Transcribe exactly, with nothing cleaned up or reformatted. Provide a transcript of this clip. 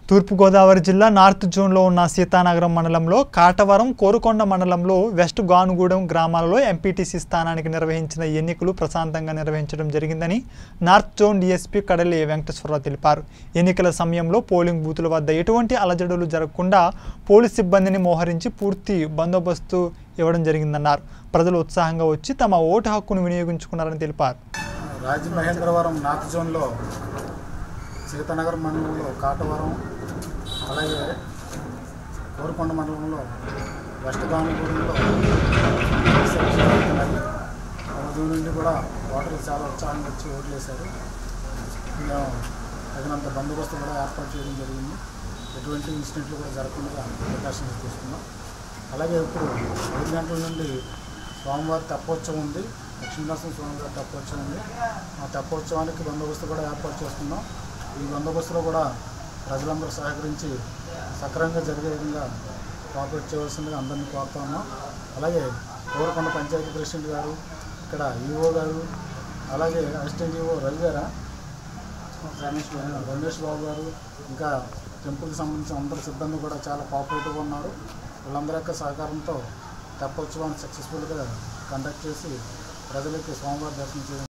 తూర్పు గోదావరి జిల్లా నార్త్ జోన్లో ఉన్న సీతానగరం మండలంలో కాటవరం కోరుకొండ మండలంలో వెస్ట్ గానుగూడెం గ్రామాలలో ఎంపీటీసీ స్థానానికి నిర్వహించిన ఎన్నికలు ప్రశాంతంగా నిర్వహించడం జరిగిందని నార్త్ జోన్ డీఎస్పీ కడలి వెంకటేశ్వరరావు తెలిపారు. ఎన్నికల సమయంలో పోలింగ్ బూతుల వద్ద ఎటువంటి అలజడులు జరగకుండా పోలీస్ సిబ్బందిని మోహరించి పూర్తి బందోబస్తు ఇవ్వడం జరిగిందన్నారు. ప్రజలు ఉత్సాహంగా వచ్చి తమ ఓటు హక్కును వినియోగించుకున్నారని తెలిపారు. రాజమహేంద్రవరం నార్త్ జోన్లో సీతానగరం మండలంలో కాటవరం అలాగే కోరుకొండ మండలంలో వెస్ట్ గానుగూడెంలో ఉదయం నుండి కూడా ఓటర్లు చాలా ఉత్సాహంగా వచ్చి ఓట్లు వేశారు. మేము తగినంత బందోబస్తు కూడా ఏర్పాటు చేయడం జరిగింది. ఎటువంటి ఇన్సిడెంట్లు కూడా జరగకుండా ప్రికాషన్స్ తీసుకున్నాం. అలాగే ఇప్పుడు ఐదు గంటల నుండి స్వామివారి తెప్పోత్సవం ఉంది. లక్ష్మీనరసింహ స్వామివారి తెప్పోత్సవం ఉంది. ఆ తెప్పోత్సవానికి బందోబస్తు కూడా ఏర్పాటు చేసుకున్నాం. ఈ బందోబస్తులో కూడా ప్రజలందరూ సహకరించి సక్రమంగా జరిగే విధంగా కోఆపరేట్ చేయవలసిందిగా అందరినీ కోరుతా ఉన్నాం. అలాగే కోరుకొండ పంచాయతీ ప్రెసిడెంట్ గారు, ఇక్కడ ఈఓ గారు, అలాగే అసిస్టెంట్ ఈఓ రవి గారు, రమేష్ రమేష్ బాబు గారు, ఇంకా టెంపుల్కి సంబంధించిన అందరు సిబ్బంది కూడా చాలా కోఆపరేటివ్గా ఉన్నారు. వీళ్ళందరి యొక్క సహకారంతో తెప్పోత్సవాన్ని సక్సెస్ఫుల్గా కండక్ట్ చేసి ప్రజలకి స్వామివారి దర్శనం చేయడం